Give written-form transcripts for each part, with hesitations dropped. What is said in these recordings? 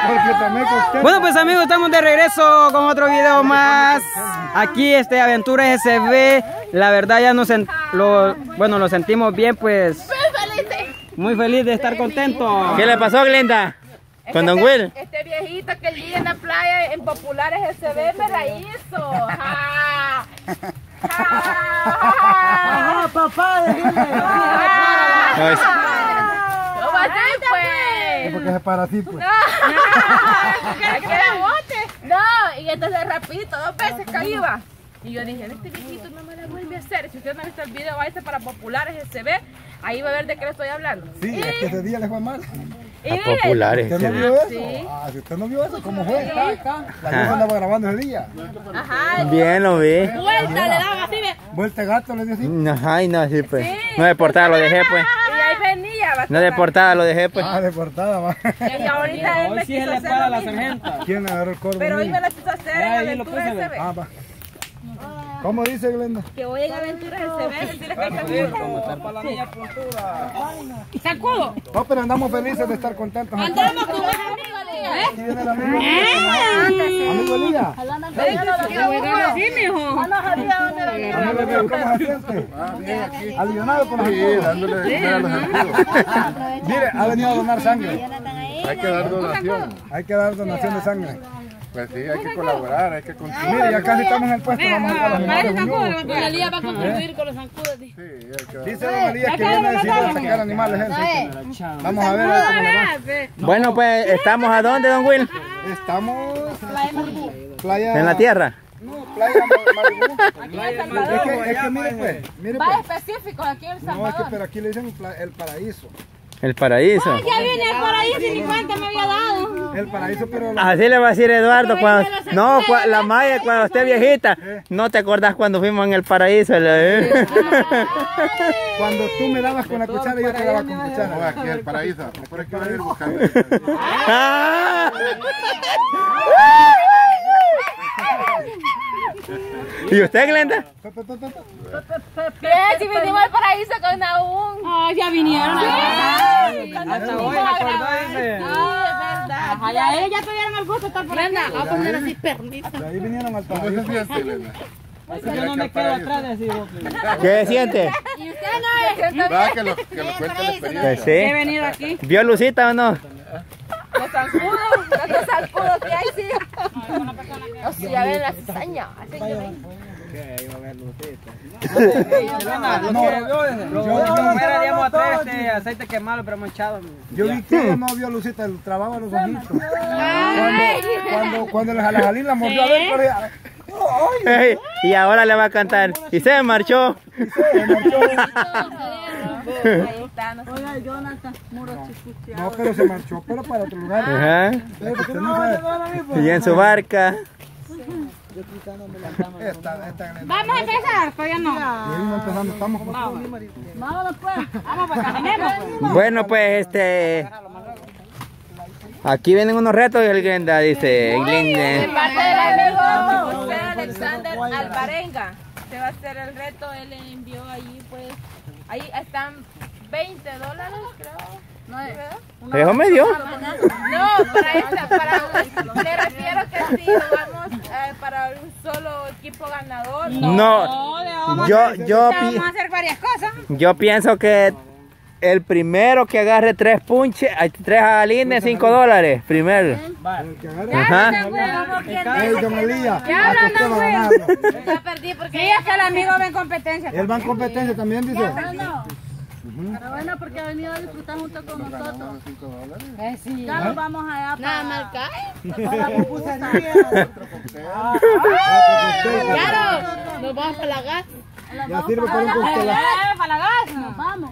Bueno, pues amigos, estamos de regreso con otro video más. Aquí Aventuras SB. La verdad ya lo sentimos bien, pues. Muy feliz de estar contento. ¿Qué le pasó, Glenda? ¿Con Don Will? Este viejito que el día en la playa en Populares SB me la hizo. Papá, ¿Cómo así, pues? porque se para así, pues. No, y entonces rapidito, 2 veces que iba. Y yo dije, este viejito no me la vuelve a hacer. Si usted no ha visto el video, váyase para Populares SB. Ahí va a ver de qué le estoy hablando. Sí, es que ese día le fue mal. A Populares. ¿Usted no vio eso? Sí. Si usted no vio eso, ¿cómo fue? La vieja andaba grabando ese día. Ajá. Bien, lo vi. Vuelta, le daba así, ve. Vuelta de gato, le dio así. Ajá, y no, sí, pues. No de portada lo dejé, pues. Y ahí venía. No de portada lo dejé, pues. Ah, de portada, va. Y ahorita él me quiso hacer lo mismo. ¿Quién agarró el corvo? Pero hoy me la quiso hacer en Aventuras SB. Ah, va. ¿Cómo dice Glenda? Que voy en Aventuras SB, decirle que hay sacudo. No, pero andamos felices de estar contentos. Andamos con más amigos, Aquí viene el amigo. Amigo Elías. Sí, mijo. Amigo Elías, ¿cómo se siente? Bien, aquí. Alivianado por los Sí, dándole de comer a los amigos. Mire, ha venido a donar sangre. Hay que dar donación. Hay que dar donación de sangre. Pues sí, hay que colaborar, hay que contribuir. Mire, ya casi estamos en el puesto. Vamos a ir a los animales. Don Elías va a contribuir con los zancudos. Sí, hay que dar. Dice Don Elías que viene a decir a sacar animales. Vamos a ver cómo le va. Bueno, pues, ¿estamos a dónde, Don Will? Estamos playa. ¿En la tierra? No, playa Maribú. Es que mire pues, Va específico aquí en El No, es que Salvador. pero aquí le dicen el paraíso. El paraíso. Ya viene el paraíso y ni cuenta me había dado. El paraíso, pero Así le va a decir Eduardo cuando... No, la Maya, cuando esté viejita. No te acordás cuando fuimos en el paraíso. cuando tú me dabas con la cuchara, yo te daba con No, cuchara. aquí el paraíso. Por aquí voy a ir buscando. ¿Y usted, Glenda? Bien, si vinimos al paraíso con Naún. Ah, ya vinieron. Hasta hoy me acordó, dice. Sí, es verdad. Allá ella tuvieron el gusto de estar por aquí. Brenda, vamos a poner así, permiso. De ahí vinieron al ¿Cómo paraíso. se siente, Elena? Yo no me quedo atrás de decir. ¿Qué siente? ¿Y usted no Va, que lo cuente la Pues experiencia. sí. He venido aquí. ¿Vio Lucita o no? Los zancudos que hay, sí. O sea, ya ven la cizaña. Así que ven. Yo a traer aceite quemado, pero manchado. Yo vi que ella no vio Lucita, el trababa los ojitos. Cuando la jalín la mordió a ver por ella. Ey, y ahora le va a cantar. Y se marchó. Ahí está, no sé. Oiga, Jonathan, muro chicuteado. No, pero se marchó, pero para otro lugar. Ajá. Usted no sabe. Y en su barca. Esta Vamos a empezar, todavía no. Seguimos empezando, estamos con Vámonos pues. Vamos pues, caminemos. Bueno, pues aquí vienen unos retos y el Glenda dice. De Glenda. parte del amigo José Alexander Alvarenga. Se va a hacer el reto, él le envió allí, pues. Ahí están $20, creo. No, ¿verdad? ¿Eso me dio? No, le refiero que si lo vamos para un solo equipo ganador. No. Vamos a hacer varias cosas. Yo pienso que el primero que agarre 3 punches, 3 jalines, $5. Primero. Ajá. Don Elías, Ya hablan, usted va a don ganarlo. Ya perdí porque Sí, es que el amigo va en competencia. Él va en competencia también, dice. Pero bueno, porque ha venido a disfrutar junto con nosotros. $5. Sí. Ya nos vamos allá nada para... mal cae. Claro, nos vamos para la gas. Ya sirve para un costel. Para la gas, nos vamos.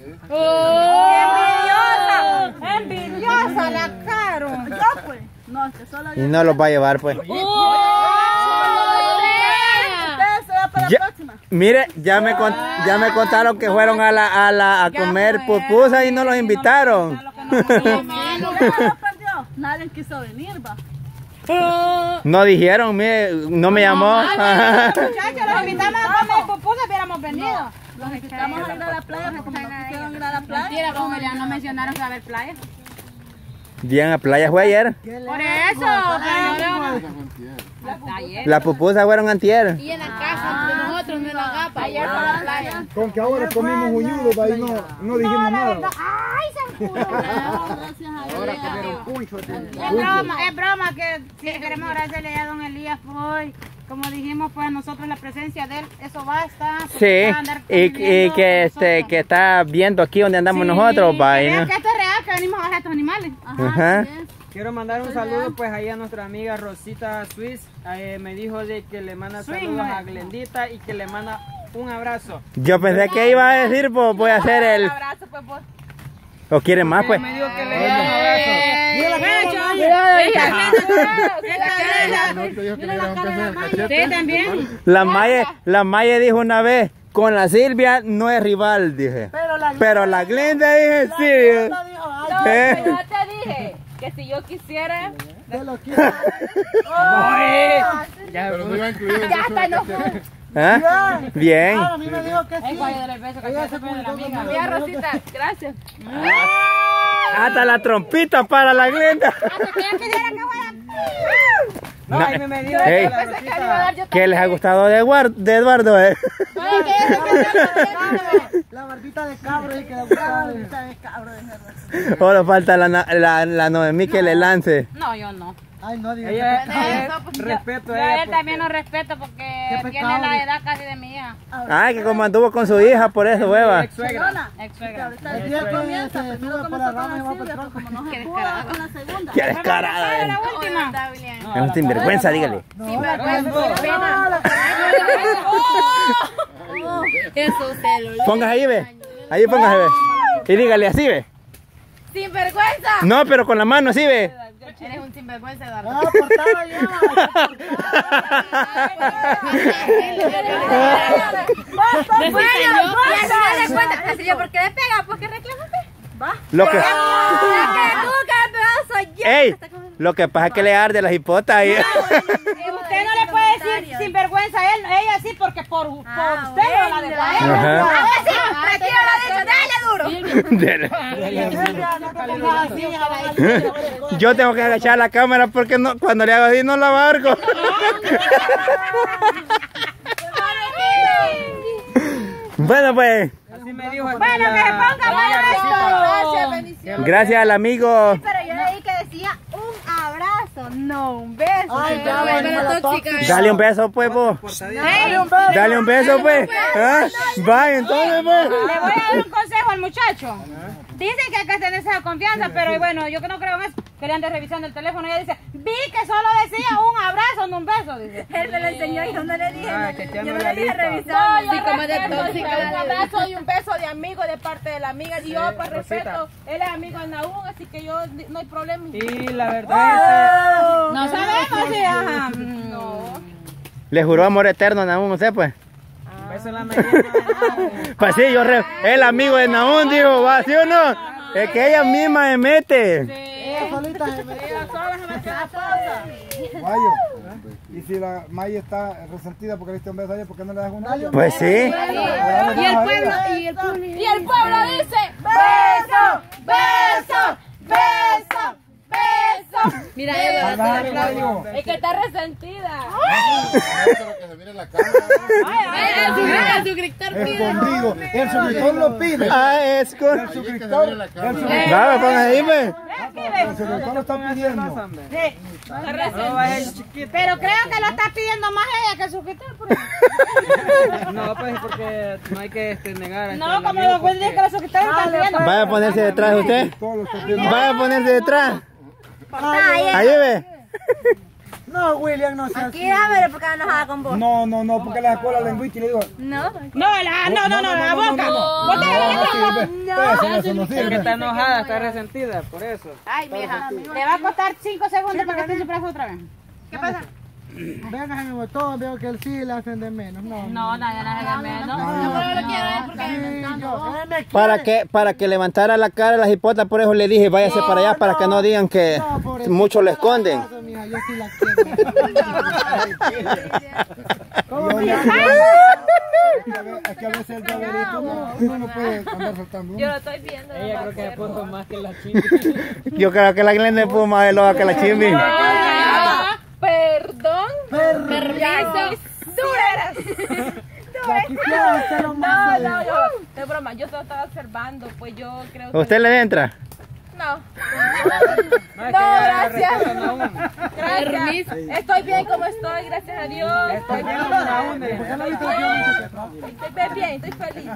¡Oh! Envidiosa la Caro. Yo pues. No, que solo Y no los va a llevar, pues. Ustedes se van para la próxima. Mire, ya me contaron que fueron a comer pupusas y no los invitaron. Nadie quiso venir, va. No dijeron, mire, no me llamó. Muchachos, los invitamos a comer pupusas, hubiéramos venido. Los invitamos a ir a la playa, porque no quisieron ir a la playa. Mentira, como ya no mencionaron que va a haber playa. Bien, a playa fue ayer. Por eso, Las pupusas fueron antier. Y en la casa de nosotros, no en la gapa. Ayer fue a la playa. Con que ahora comimos uñudos, ahí no dijimos nada. Ay, se Ahora comieron puncho. Es broma que si queremos agradecerle a don Elías hoy. Como dijimos, pues nosotros la presencia de él, eso basta. Sí, Andar y conviviendo que está viendo aquí donde andamos nosotros, que va. vean que esto es real, que venimos a ver a estos animales. Ajá. Quiero mandar un saludo pues ahí a nuestra amiga Rosita Swiss. Me dijo de que le manda saludos a Glendita y que le manda un abrazo. Yo pensé que iba a decir, pues voy a hacer el... Un abrazo, pues vos. ¿O quieren más, pues? Me dijo que le diera un abrazo. No te dijo que le dieras un beso en el cachete. Sí, también. La Maye dijo una vez, con la Silvia no es rival, dije. Pero la Glenda dije, sí. No, pero yo te dije que si yo quisiera... Pero no iba a incluir el Ya beso está en el enojado. cachete. ¿Ah? Bien. A mí me dijo que sí. Mira, Rosita, gracias. Hasta la trompita para la Glenda. No, ahí me dijo Ey. que la Rosita. ¿Qué les ha gustado de Eduardo? La barbita de cabro y que la gustaba. Ahora falta la Noemí que le lance. No, yo no. Ay, no digas. Ella, pues, respeto Yo a a ella. él también lo respeto porque tiene la edad casi de mi hija. Ay, que como anduvo con su hija, por eso, hueva. Ex suegra. Ex suegra. El día que se sube por la rama y va para el tronco. Qué descarado. Qué descarada es. La última. Está bien. Es un sinvergüenza, dígale. Eso se lo... Póngase ahí, ve. Ahí póngase, ve. Y dígale así, ve. ¡Sin vergüenza! No, pero con la mano así, ve. Eres un sinvergüenza, Eduardo. Ah, portada ya. Bueno, y así me das cuenta. Así yo, ¿por qué le pega? ¿Por qué reclamaste? Lo que... La que tuvo que haber pegado soy yo. Ey, lo que pasa es que le arde las hipotas ahí. Usted no le puede decir sin vergüenza a él, ella sí, porque por usted no la dejó a él. Ajá. Ahora sí, retiro lo dicho, dale duro. Yo tengo que agachar la cámara porque no, cuando le hago así no la abarco. Bueno, pues, Así me dijo. Bueno, que se ponga Gracias, bendiciones. gracias al amigo. Pero yo leí que decía un abrazo, no un beso. Ay, ya, Pero tóxica. Dale un beso, pues, vos. Dale un beso, pues. ¿Ah? Vaya, entonces, pues. Le voy a dar un consejo al muchacho. Dicen que hay que tener esa confianza, pero bueno, yo que no creo en eso. Querían de revisando el teléfono y ella dice, vi que solo decía un abrazo, no un beso, dice. Él me lo enseñó y yo no le dije, Ah, yo chequeando no la le dije lista. revisar. Sí, como es de tóxica. Un abrazo y un beso de amigo de parte de la amiga. Y yo, pues, Rosita. respeto. Él es amigo de Nahum, así que yo no hay problema. Y la verdad No sabemos si, ajá. Le juró amor eterno a Nahum, usted, pues. un beso en la mañana. Pues sí, el amigo de Nahum dijo, ¿va, sí o no? Es que ella misma se mete. Ella solita se metió. Mayo. Y si la Maya está resentida porque le diste un beso a ella, ¿por qué no le das un beso? Pues sí. Y el pueblo dice: beso, beso, beso, beso. Mira, Es que está resentida. Pero que se mire la cámara. el suscriptor Escondido. El suscriptor lo pide. Ah, es con... Sí, que se mire la cámara. Vamos, póngase ahí, pues. El suscriptor lo está pidiendo. No, va a ser chiquito. Pero creo que lo está pidiendo más ella que el suscriptor. por eso. No, pues porque no hay que negar. No, como lo pueden decir que los suscriptores están pidiendo. Vaya a ponerse detrás de usted. Todo lo está pidiendo. Vaya a ponerse detrás. Ahí ve. No, William, no seas así. aquí dámelo porque me enojada con vos. No, porque le sacó la lengüita y le digo. No. No, la boca. Vos te Eso no Es que sirve. está enojada, está resentida, por eso. Ay, mija, le va a costar 5 segundos para que esté en su brazo otra vez. ¿Qué pasa? Venga, mi botón, veo que él sí le hacen de menos. No, nadie le hace de menos. Yo lo quiero ver porque Para que levantara la cara las hipotas, por eso le dije, váyase para allá para que no digan que muchos le esconden. mija, yo sí la quiero. Es que a veces el llaverito uno no puede andar saltando. Yo lo estoy viendo. Ella creo que se puso más que la chimbi. Yo creo que la Glenda se puso más de loca que la chimbi. Perdón. Permiso. Tú eras. No, es broma, yo solo estaba observando, pues yo creo que... ¿Usted le entra? No. No, gracias. Gracias. Estoy bien como estoy, gracias a Dios. Estoy bien como la una. Estoy bien, estoy feliz.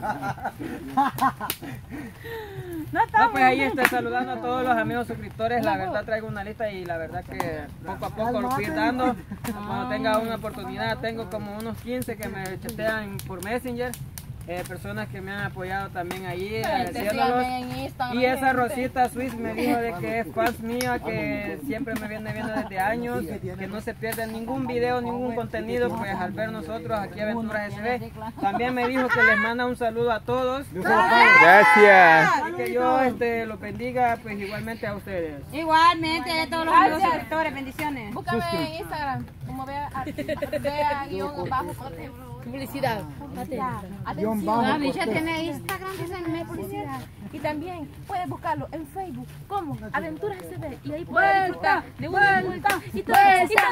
No, pues ahí estoy saludando a todos los amigos suscriptores. La verdad traigo una lista y la verdad que poco a poco lo fui dando. Cuando tenga una oportunidad, tengo como unos 15 que me chatean por Messenger. Personas que me han apoyado también allí, agradeciéndolos. Y esa Rosita Swiss me dijo de que es fans mía, que siempre me viene viendo desde años, que no se pierde ningún video, ningún contenido, pues al ver nosotros aquí Aventuras SB. También me dijo que les manda un saludo a todos. Gracias. Y que Dios los bendiga, pues igualmente a ustedes. Igualmente, a todos los amigos suscriptores, bendiciones. Búscame en Instagram, como vea guión bajo publicidad. Atención. La bicha tiene Instagram que se me publicidad. Y también puedes buscarlo en Facebook como Aventuras SB y ahí puedes disfrutar de vuelta y todo,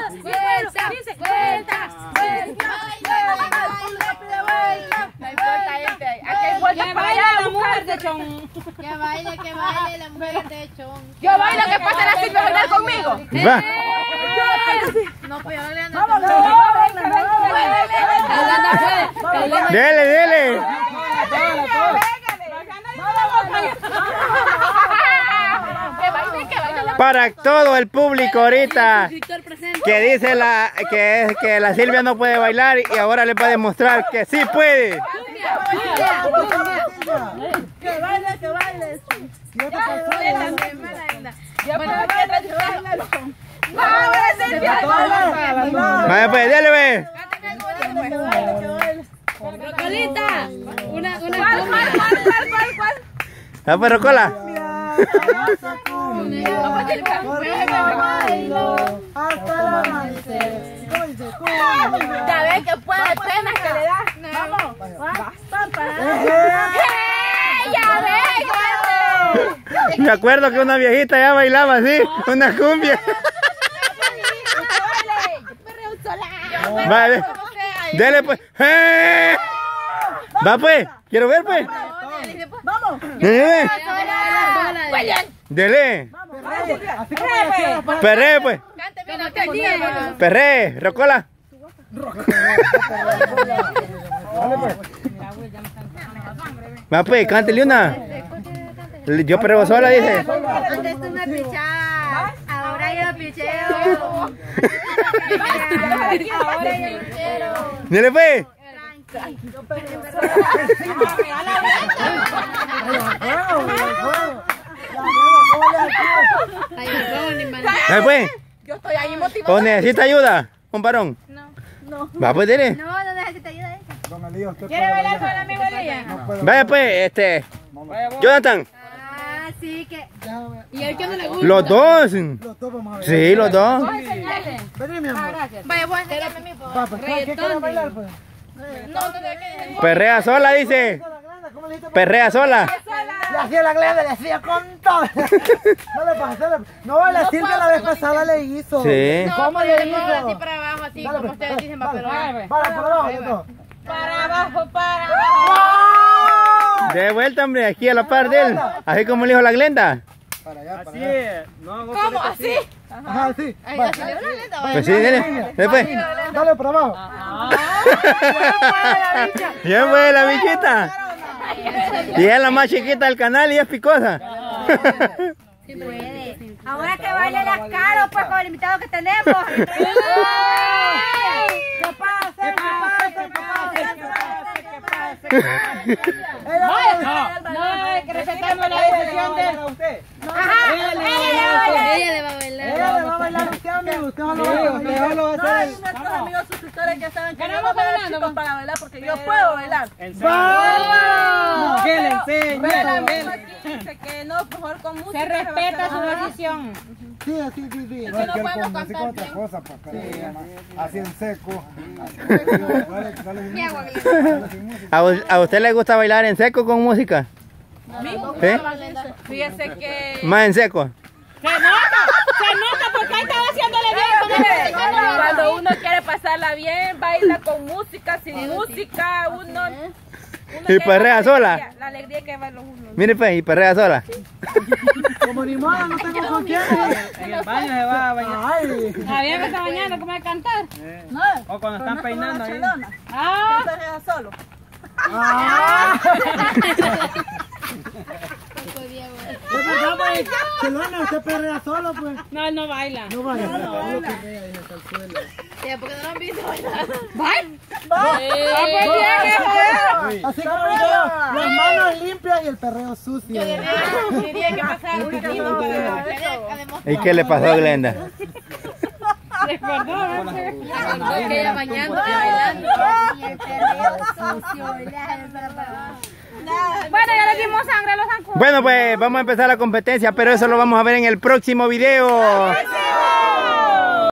no importa gente, aquí hay vueltas para allá, la mujer de Chon. Que baile la mujer de Chon. yo bailo que pase la Silvia Bernal conmigo. Va. No, pues yo le ando. Dele, dele. Para todo el público ahorita que dice que la Silvia no puede bailar y ahora le va a demostrar que sí puede. Que baile. Vaya pues, dele ve. Rocolita, una ¿Cuál? Ah, pues Rocola. Ya ven que puede pena que le da. Vamos. Ya ven. Me acuerdo que una viejita ya bailaba así, una cumbia. Vale, dele pues. Va pues, quiero ver pues. Vamos. Dele. Dele. Perre pues. Perre, Rocola. Va pues, cántele una. Yo perreo sola, dice. Antes tú me pichabas, ahora yo picheo. Ahora yo quiero. Dele pues. Va pues. Yo estoy ahí motivada. ¿O necesita ayuda, un varón? No. Va pues, dele. No necesita ayuda esa. Don Elías, usted ¿Quiere puede bailar con el bailar. amigo Elías? No puede Vaya bailar. pues, Jonathan. Ah, sí que. ¿Y el que no le gusta? Los dos. Los dos vamos a ver. Sí, los dos. Vení, mi amor. Vaya, voy a enseñarme a mí. Va, pues, ¿qué quieren bailar, pues? No, tú tienes que... Perrea sola, dice. ¿Cómo le dijiste? Perrea sola. Le hacía la Glenda, le hacía con todo. No le pasa, no, la Silvia la vez pasada le hizo. Sí. ¿Cómo Yo le le pongo hizo? así para abajo, así Dale, como pues, ustedes dicen, va, pero Para por abajo, de todo. Para abajo. De vuelta, hombre, aquí a la par de él. Así como le dijo la Glenda. Para allá, para Así allá. es. No, ¿Cómo así? Ajá, sí. Ay, Va. así le una lenta, Pues sí, dele. Después. Dale por abajo. Ya fue la bichita. Y es la más chiquita del canal y es picosa. Ahora que baile las caras, pues con el invitado que tenemos. ¿Qué pasa? ¿Qué pasa? No, que respetamos la decisión de usted. Ajá, ella le va a bailar. Ella le va a bailar a usted, amigo. Usted no lo va a bailar. No, hay nuestros amigos suscriptores que saben que no vamos a ver chicos para bailar porque yo puedo bailar. ¡Vamos! Que le Pero la enseñe. misma aquí dice que no, mejor con música. se respeta su decisión. así. Es No, que es no que él podemos con música cantar otra bien. cosa, pues, pero así en seco. ¿A usted le gusta bailar en seco con música? ¿Sí? Fíjese que ¿Más en seco? Se nota porque ahí estaba haciéndole bien. cuando uno quiere pasarla bien, baila con música, sin música, uno ¿Y quiere perrea la sola? alegría, la alegría que baila uno. Mire pues, y perrea sola. Como ni modo, no tengo con quién. En el baño se va a bañar. Ay. Está bien que está bañando, ¿cómo hay que cantar? O cuando están peinando ahí. Ah, solo. Chelona, usted perrea solo, pues. no, él no baila. No vaya. Porque no lo han visto bailar. Así como yo, las manos limpias y el perreo sucio. Diría que pasar un camino para ¿Y qué le pasó a Glenda? Que ella bañando y bailando. Y el perreo sucio, Bueno, ya le dimos sangre a los zancudos. Bueno, pues vamos a empezar la competencia, pero eso lo vamos a ver en el próximo video.